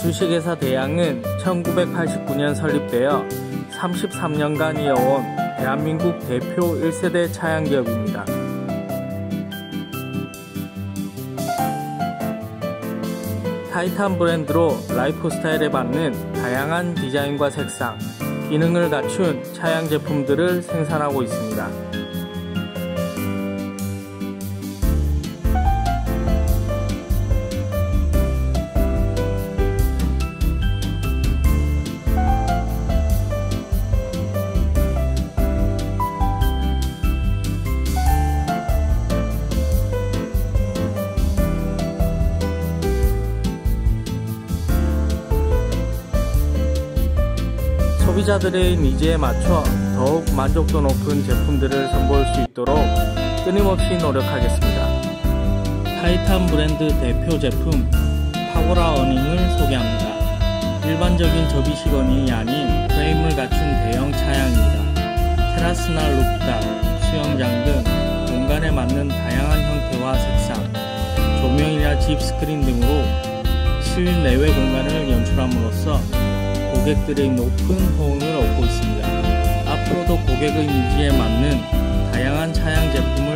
주식회사 대양은 1989년 설립되어 33년간 이어온 대한민국 대표 1세대 차양기업입니다. 타이탄 브랜드로 라이프 스타일에 맞는 다양한 디자인과 색상, 기능을 갖춘 차양 제품들을 생산하고 있습니다. 소비자들의 니즈에 맞춰 더욱 만족도 높은 제품들을 선보일 수 있도록 끊임없이 노력하겠습니다. 타이탄 브랜드 대표 제품 파고라 어닝을 소개합니다. 일반적인 접이식 어닝이 아닌 프레임을 갖춘 대형 차양입니다. 테라스나 루프탑, 수영장 등 공간에 맞는 다양한 형태와 색상, 조명이나 집 스크린 등으로 실내 내외 공간을 연출함으로써 고객들의 높은 호응을 얻고 있습니다. 앞으로도 고객의 니즈에 맞는 다양한 차양 제품을